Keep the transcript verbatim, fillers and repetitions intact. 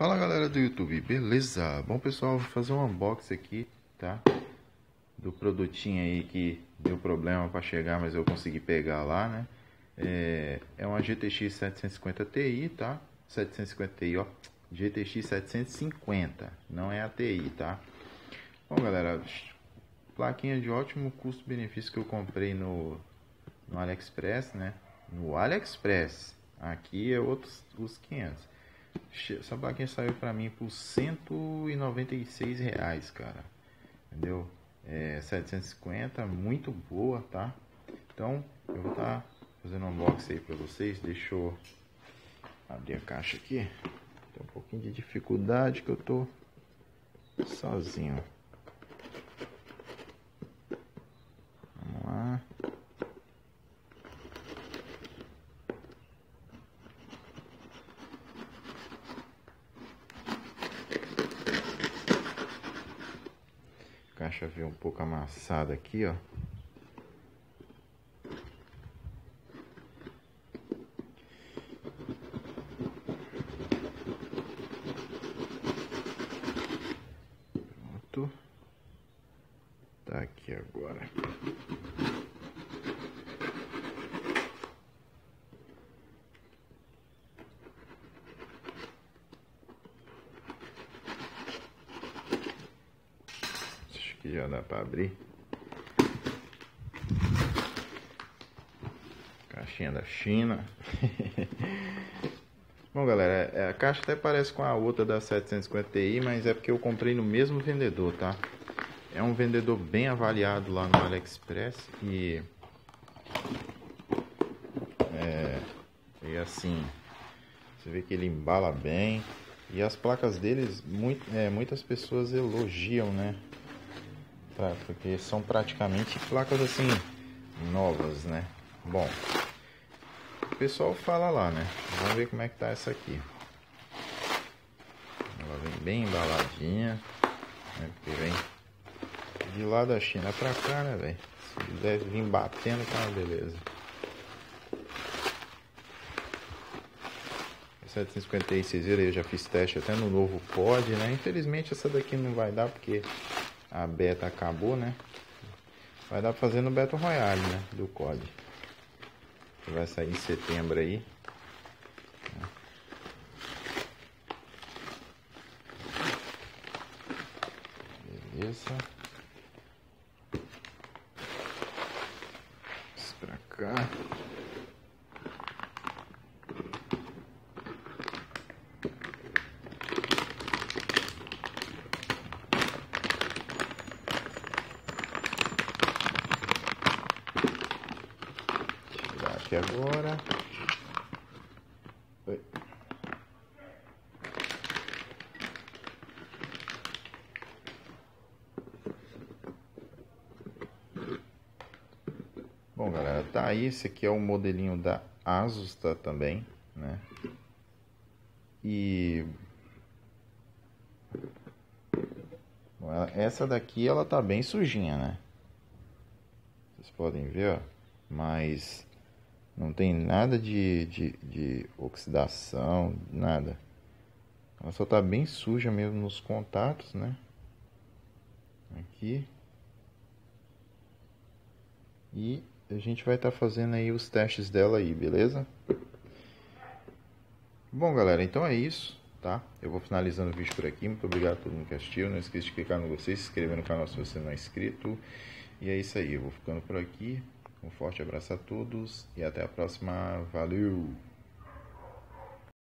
Fala galera do YouTube, beleza? Bom pessoal, vou fazer um unboxing aqui, tá? Do produtinho aí que deu problema para chegar, mas eu consegui pegar lá, né? É, é uma G T X setecentos e cinquenta Ti, tá? setecentos e cinquenta Ti, ó. G T X setecentos e cinquenta, não é a Ti, tá? Bom galera, plaquinha de ótimo custo-benefício que eu comprei no, no AliExpress, né? No AliExpress, aqui é outros os quinhentos. Essa plaquinha saiu pra mim por cento e noventa e seis reais, cara. Entendeu? É setecentos e cinquenta, muito boa, tá? Então, eu vou estar tá fazendo um unboxing aí pra vocês. Deixa eu abrir a caixa aqui. Tem um pouquinho de dificuldade que eu tô sozinho. Vamos lá. A caixa veio um pouco amassada aqui, ó. Pronto. Tá aqui agora. Que já dá para abrir. Caixinha da China. Bom galera, a caixa até parece com a outra da setecentos e cinquenta Ti, mas é porque eu comprei no mesmo vendedor, tá? É um vendedor bem avaliado lá no AliExpress e é, e assim, você vê que ele embala bem e as placas deles, muito, é, muitas pessoas elogiam, né? Tá, porque são praticamente placas assim novas, né? Bom, o pessoal fala lá, né? Vamos ver como é que tá essa aqui. Ela vem bem embaladinha, né? Porque vem de lá da China pra cá, né, velho? Se deve vir batendo, tá, beleza. setecentos e cinquenta Ti, vocês viram, eu já fiz teste até no novo pod, né? Infelizmente essa daqui não vai dar porque a beta acabou, né? Vai dar pra fazer no Battle Royale, né? Do C O D. Que vai sair em setembro aí. Beleza. Isso pra cá. Aqui agora. Oi. Bom galera, tá aí, esse aqui é o modelinho da Asus, tá, também, né? E bom, essa daqui ela tá bem sujinha, né? Vocês podem ver, ó, mas não tem nada de, de, de oxidação, nada. Ela só tá bem suja mesmo nos contatos, né? Aqui. E a gente vai estar tá fazendo aí os testes dela aí, beleza? Bom galera, então é isso, tá? Eu vou finalizando o vídeo por aqui. Muito obrigado a todo mundo que assistiu. Não esqueça de clicar no gostei, se inscrever no canal se você não é inscrito. E é isso aí, eu vou ficando por aqui. Um forte abraço a todos e até a próxima. Valeu!